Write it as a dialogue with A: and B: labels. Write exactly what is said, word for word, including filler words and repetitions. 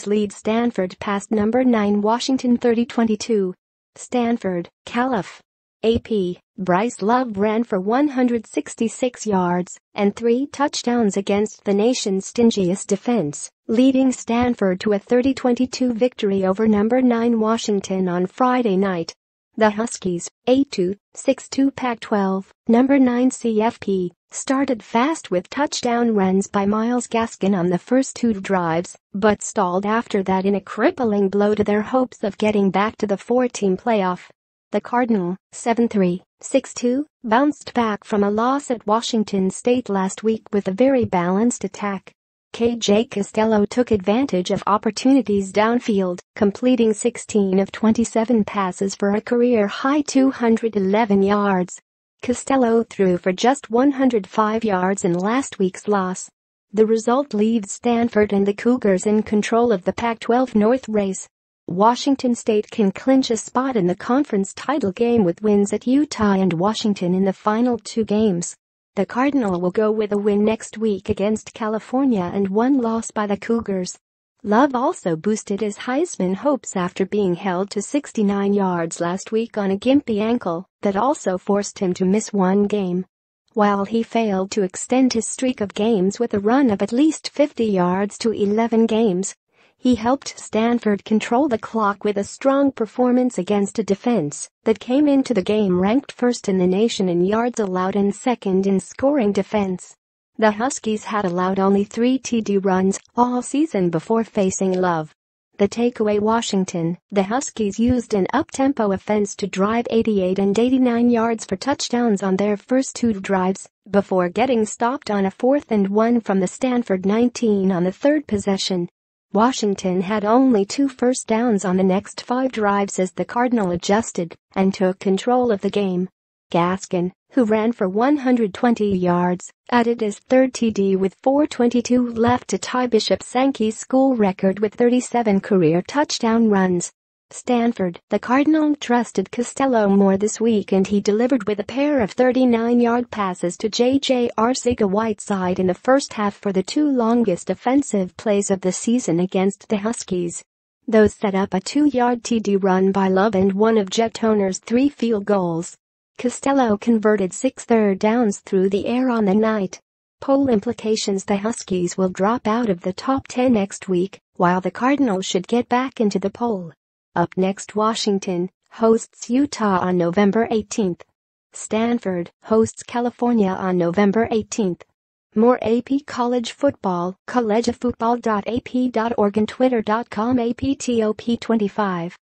A: lead Stanford past number nine Washington thirty twenty-two. Stanford, Calif. A P, Bryce Love ran for one hundred sixty-six yards and three touchdowns against the nation's stingiest defense, leading Stanford to a thirty twenty-two victory over number nine Washington on Friday night. The Huskies, eight two, six two Pac twelve, number nine C F P, started fast with touchdown runs by Myles Gaskin on the first two drives, but stalled after that in a crippling blow to their hopes of getting back to the four-team playoff. The Cardinal, seven three, six two, bounced back from a loss at Washington State last week with a very balanced attack. K J Costello took advantage of opportunities downfield, completing sixteen of twenty-seven passes for a career-high two hundred eleven yards. Costello threw for just one hundred five yards in last week's loss. The result leaves Stanford and the Cougars in control of the Pac twelve North race. Washington State can clinch a spot in the conference title game with wins at Utah and Washington in the final two games. The Cardinal will go with a win next week against California and one loss by the Cougars. Love also boosted his Heisman hopes after being held to sixty-nine yards last week on a gimpy ankle that also forced him to miss one game. While he failed to extend his streak of games with a run of at least fifty yards to eleven games, he helped Stanford control the clock with a strong performance against a defense that came into the game ranked first in the nation in yards allowed and second in scoring defense. The Huskies had allowed only three T D runs all season before facing Love. The takeaway: Washington, the Huskies used an up-tempo offense to drive eighty-eight and eighty-nine yards for touchdowns on their first two drives, before getting stopped on a fourth and one from the Stanford nineteen on the third possession. Washington had only two first downs on the next five drives as the Cardinal adjusted and took control of the game. Gaskin, who ran for one hundred twenty yards, added his third T D with four twenty-two left to tie Bishop Sankey's school record with thirty-seven career touchdown runs. Stanford, the Cardinal trusted Costello more this week and he delivered with a pair of thirty-nine-yard passes to J J Arcega-Whiteside in the first half for the two longest offensive plays of the season against the Huskies. Those set up a two-yard T D run by Love and one of Jet Toner's three field goals. Costello converted six third downs through the air on the night. Poll implications: the Huskies will drop out of the top ten next week, while the Cardinal should get back into the poll. Up next, Washington hosts Utah on November eighteenth. Stanford hosts California on November eighteenth. More A P College Football, collegefootball dot a p dot org and twitter dot com A P T O P twenty-five.